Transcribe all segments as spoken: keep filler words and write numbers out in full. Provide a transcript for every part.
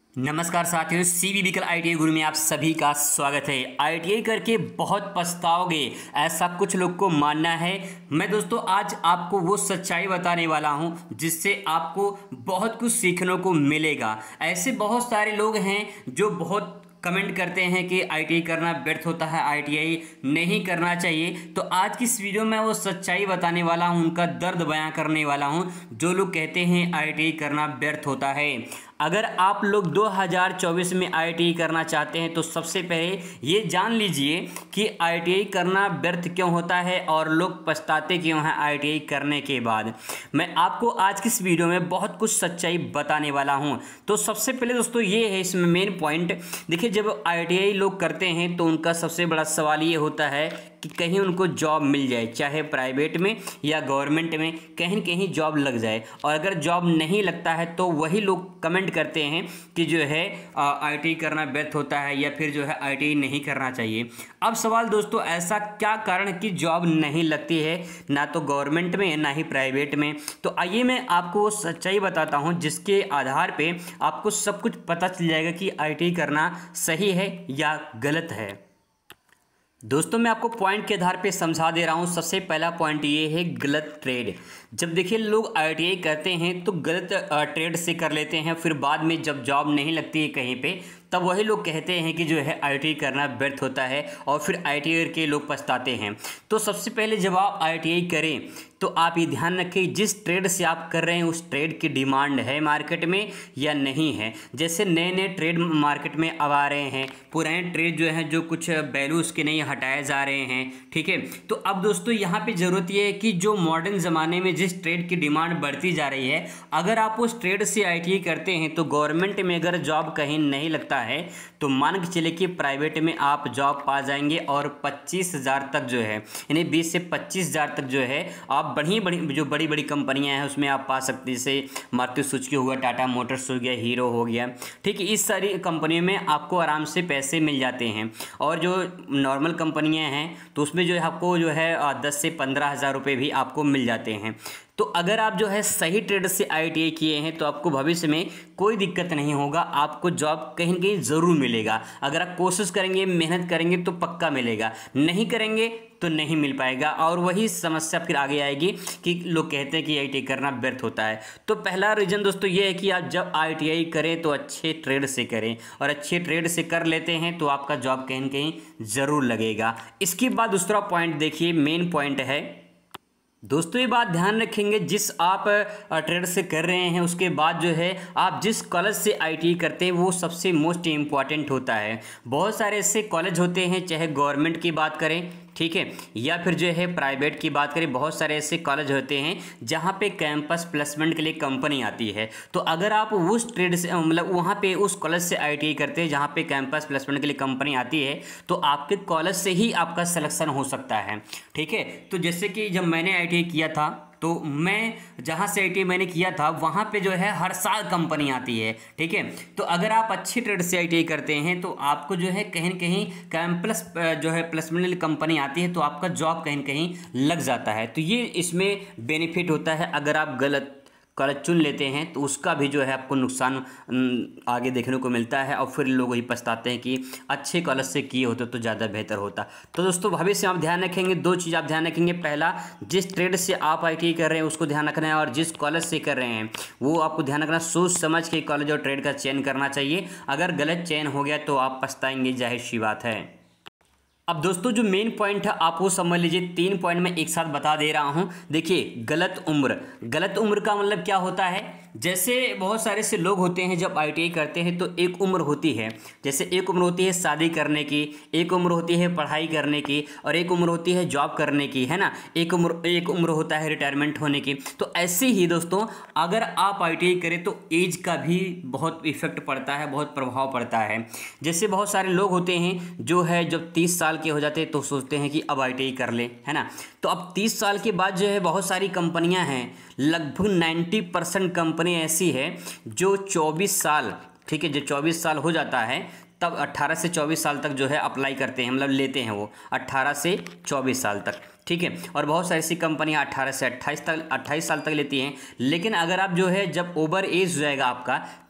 नमस्कार साथियों, CV vehicle ITI गुरु में आप सभी का स्वागत है। आईटीआई करके बहुत पछताओगे, ऐसा कुछ लोग को मानना है। मैं दोस्तों आज आपको वो सच्चाई बताने वाला हूं जिससे आपको बहुत कुछ सीखने को मिलेगा। ऐसे बहुत सारे लोग हैं जो बहुत कमेंट करते हैं कि आईटीआई करना व्यर्थ होता है, आईटीआई नहीं करना चाहिए। तो आज की इस वीडियो में वो सच्चाई बताने वाला हूं, उनका दर्द बयां करने वाला हूं जो लोग कहते हैं आईटीआई करना व्यर्थ होता है। अगर आप लोग दो हज़ार चौबीस में आईटीआई करना चाहते हैं तो सबसे पहले ये जान लीजिए कि आईटीआई करना व्यर्थ क्यों होता है और लोग पछताते क्यों हैं आईटीआई करने के बाद। मैं आपको आज की इस वीडियो में बहुत कुछ सच्चाई बताने वाला हूं। तो सबसे पहले दोस्तों ये है इसमें मेन पॉइंट। देखिए, जब आईटीआई लोग करते हैं तो उनका सबसे बड़ा सवाल ये होता है कि कहीं उनको जॉब मिल जाए, चाहे प्राइवेट में या गवर्नमेंट में, कहीं कहीं जॉब लग जाए। और अगर जॉब नहीं लगता है तो वही लोग कमेंट करते हैं कि जो है आईटीआई करना व्यर्थ होता है या फिर जो है आईटीआई नहीं करना चाहिए। अब सवाल दोस्तों, ऐसा क्या कारण कि जॉब नहीं लगती है, ना तो गवर्नमेंट में ना ही प्राइवेट में? तो आइए मैं आपको वो सच्चाई बताता हूँ जिसके आधार पे आपको सब कुछ पता चल जाएगा कि आईटीआई करना सही है या गलत है। दोस्तों मैं आपको पॉइंट के आधार पे समझा दे रहा हूँ। सबसे पहला पॉइंट ये है गलत ट्रेड। जब देखिए लोग आईटीआई करते हैं तो गलत ट्रेड से कर लेते हैं, फिर बाद में जब जॉब नहीं लगती है कहीं पे तब वही लोग कहते हैं कि जो है आईटीआई करना व्यर्थ होता है और फिर आईटीआई के लोग पछताते हैं। तो सबसे पहले जब आप आईटीआई करें तो आप ये ध्यान रखें जिस ट्रेड से आप कर रहे हैं उस ट्रेड की डिमांड है मार्केट में या नहीं है। जैसे नए नए ट्रेड मार्केट में अब आ रहे हैं, पुराने ट्रेड जो हैं जो कुछ वैल्यू उसके नहीं हटाए जा रहे हैं, ठीक है। तो अब दोस्तों यहाँ पे ज़रूरत ये है कि जो मॉडर्न ज़माने में जिस ट्रेड की डिमांड बढ़ती जा रही है, अगर आप उस ट्रेड से आईटीआई करते हैं तो गवर्नमेंट में अगर जॉब कहीं नहीं लगता है तो मान के चले कि प्राइवेट में आप जॉब पा जाएंगे और पच्चीस हज़ार तक जो है, यानी बीस से पच्चीस हज़ार तक जो है आप बड़ी बड़ी जो बड़ी बड़ी कंपनियां हैं उसमें आप पा सकते हैं। जैसे मारुति सुजुकी हुआ, टाटा मोटर्स हो गया, हीरो हो गया, ठीक है। इस सारी कंपनियों में आपको आराम से पैसे मिल जाते हैं। और जो नॉर्मल कंपनियां हैं तो उसमें जो है आपको जो है दस से पंद्रह हज़ार रुपये भी आपको मिल जाते हैं। तो अगर आप जो है सही ट्रेड से आईटीआई किए हैं तो आपको भविष्य में कोई दिक्कत नहीं होगा, आपको जॉब कहीं न कहीं ज़रूर मिलेगा। अगर आप कोशिश करेंगे, मेहनत करेंगे तो पक्का मिलेगा, नहीं करेंगे तो नहीं मिल पाएगा। और वही समस्या फिर आगे आएगी कि लोग कहते हैं कि आईटीआई करना व्यर्थ होता है। तो पहला रीज़न दोस्तों ये है कि आप जब आईटीआई करें तो अच्छे ट्रेड से करें, और अच्छे ट्रेड से कर लेते हैं तो आपका जॉब कहीं न कहीं ज़रूर लगेगा। इसके बाद दूसरा पॉइंट देखिए, मेन पॉइंट है दोस्तों, ये बात ध्यान रखेंगे, जिस आप ट्रेड से कर रहे हैं उसके बाद जो है आप जिस कॉलेज से आईटीआई करते हैं वो सबसे मोस्ट इम्पॉर्टेंट होता है। बहुत सारे ऐसे कॉलेज होते हैं, चाहे गवर्नमेंट की बात करें, ठीक है, या फिर जो है प्राइवेट की बात करें, बहुत सारे ऐसे कॉलेज होते हैं जहाँ पे कैंपस प्लेसमेंट के लिए कंपनी आती है। तो अगर आप उस ट्रेड से मतलब वहाँ पे उस कॉलेज से आईटीआई करते हैं जहाँ पे कैंपस प्लेसमेंट के लिए कंपनी आती है तो आपके कॉलेज से ही आपका सिलेक्शन हो सकता है, ठीक है। तो जैसे कि जब मैंने आईटीआई किया था तो मैं जहाँ से आईटीआई मैंने किया था वहाँ पे जो है हर साल कंपनी आती है, ठीक है। तो अगर आप अच्छी ट्रेड से आईटीआई करते हैं तो आपको जो है कहीं न कहीं कैंपस जो है प्लेसमेंट कंपनी आती है तो आपका जॉब कहीं न कहीं लग जाता है। तो ये इसमें बेनिफिट होता है। अगर आप गलत कॉलेज चुन लेते हैं तो उसका भी जो है आपको नुकसान आगे देखने को मिलता है और फिर लोग ही पछताते हैं कि अच्छे कॉलेज से किए होते तो ज़्यादा बेहतर होता। तो दोस्तों भविष्य में आप ध्यान रखेंगे, दो चीज़ आप ध्यान रखेंगे। पहला, जिस ट्रेड से आप आईटीआई कर रहे हैं उसको ध्यान रखना है, और जिस कॉलेज से कर रहे हैं वो आपको ध्यान रखना, सोच समझ के कॉलेज और ट्रेड का चयन करना चाहिए। अगर गलत चयन हो गया तो आप पछताएंगे, जाहिर सी बात है। अब दोस्तों जो मेन पॉइंट है आप वो समझ लीजिए, तीन पॉइंट में एक साथ बता दे रहा हूं। देखिए, गलत उम्र। गलत उम्र का मतलब क्या होता है? जैसे बहुत सारे से लोग होते हैं जब आईटीआई करते हैं तो एक उम्र होती है, जैसे एक उम्र होती है शादी करने की, एक उम्र होती है पढ़ाई करने की, और एक उम्र होती है जॉब करने की, है ना। एक उम्र एक उम्र होता है रिटायरमेंट होने की। तो ऐसे ही दोस्तों अगर आप आईटीआई करें तो एज का भी बहुत इफेक्ट पड़ता है, बहुत प्रभाव पड़ता है। जैसे बहुत सारे लोग होते हैं जो है जब तीस साल के हो जाते हैं तो सोचते हैं कि अब आईटीआई कर ले, है ना। तो अब तीस साल के बाद जो है बहुत सारी कंपनियां हैं, लगभग नब्बे परसेंट कंपनी ऐसी है जो चौबीस साल, ठीक है, जो चौबीस साल हो जाता है तब अट्ठारह से चौबीस साल तक जो है अप्लाई करते हैं, मतलब लेते हैं वो अट्ठारह से चौबीस साल तक, ठीक है। और बहुत सारी ऐसी कंपनियां अट्ठारह से अट्ठाईस तक अट्ठाईस साल तक लेती हैं। लेकिन अगर आप जो है जब ओवर एज हो जाएगा आपका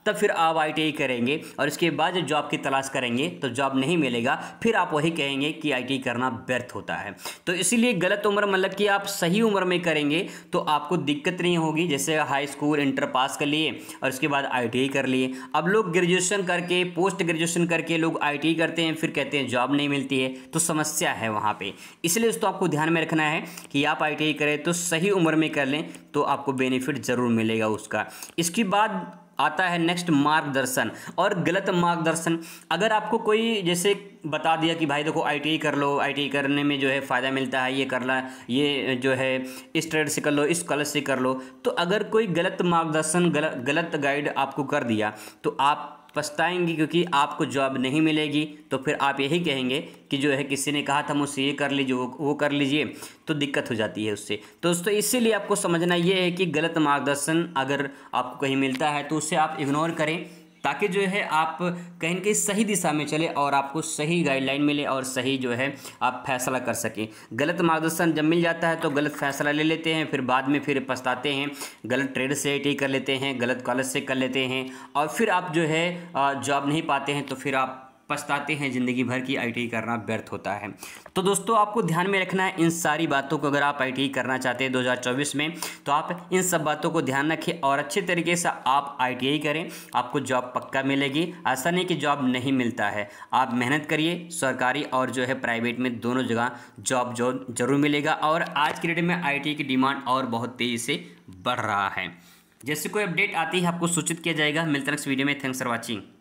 तब फिर आप आई टी आई करेंगे और इसके बाद जब जॉब की तलाश करेंगे तो जॉब नहीं मिलेगा, फिर आप वही कहेंगे कि आई टी आई करना व्यर्थ होता है। तो इसीलिए गलत उम्र मतलब कि आप सही उम्र में करेंगे तो आपको दिक्कत नहीं होगी। जैसे हाई स्कूल इंटर पास कर लिए और उसके बाद आई टी आई कर लिए। अब लोग ग्रेजुएशन करके पोस्ट ग्रेजुएशन करके लोग आई टी आई करते हैं, फिर कहते हैं जॉब नहीं मिलती है, तो समस्या है वहाँ पे। इसलिए दोस्तों आपको ध्यान में रखना है कि आप आई टी आई करें तो सही उम्र में कर लें, तो आपको बेनिफिट ज़रूर मिलेगा उसका। इसके बाद आता है नेक्स्ट मार्गदर्शन और गलत मार्गदर्शन। अगर आपको कोई जैसे बता दिया कि भाई देखो आई टी आई कर लो, आई टी आई करने में जो है फ़ायदा मिलता है, ये कर ला, ये जो है इस ट्रेड से कर लो, इस कॉलेज से कर लो, तो अगर कोई गलत मार्गदर्शन गलत गलत गाइड आपको कर दिया तो आप पछताएंगे, क्योंकि आपको जॉब नहीं मिलेगी। तो फिर आप यही कहेंगे कि जो है किसी ने कहा था मुझसे ये कर लीजिए, वो वो कर लीजिए, तो दिक्कत हो जाती है उससे। तो दोस्तों इसीलिए आपको समझना ये है कि गलत मार्गदर्शन अगर आपको कहीं मिलता है तो उसे आप इग्नोर करें, ताकि जो है आप कहीं न कहीं सही दिशा में चले और आपको सही गाइडलाइन मिले और सही जो है आप फैसला कर सकें। गलत मार्गदर्शन जब मिल जाता है तो गलत फैसला ले लेते हैं, फिर बाद में फिर पछताते हैं। गलत ट्रेड से आई टी आई कर लेते हैं, गलत कॉलेज से कर लेते हैं और फिर आप जो है जॉब नहीं पाते हैं, तो फिर आप पछताते हैं ज़िंदगी भर की आई टी आई करना व्यर्थ होता है। तो दोस्तों आपको ध्यान में रखना है इन सारी बातों को। अगर आप आई टी आई करना चाहते हैं दो हज़ार चौबीस में, तो आप इन सब बातों को ध्यान रखें और अच्छे तरीके से आप आई टी आई करें, आपको जॉब पक्का मिलेगी। ऐसा नहीं कि जॉब नहीं मिलता है, आप मेहनत करिए, सरकारी और जो है प्राइवेट में दोनों जगह जॉब जो जरूर मिलेगा। और आज की डेट में आई टी आई की डिमांड और बहुत तेज़ी से बढ़ रहा है। जैसे कोई अपडेट आती है आपको सूचित किया जाएगा। मिलते हैं नेक्स्ट वीडियो में। Thanks for watching.